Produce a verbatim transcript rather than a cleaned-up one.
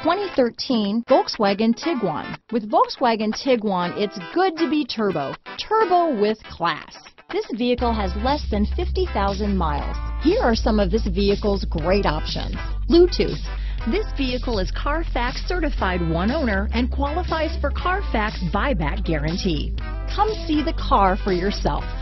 twenty thirteen Volkswagen Tiguan. With Volkswagen Tiguan, it's good to be turbo. Turbo with class. This vehicle has less than fifty thousand miles. Here are some of this vehicle's great options. Bluetooth. This vehicle is Carfax certified one owner and qualifies for Carfax buyback guarantee. Come see the car for yourself.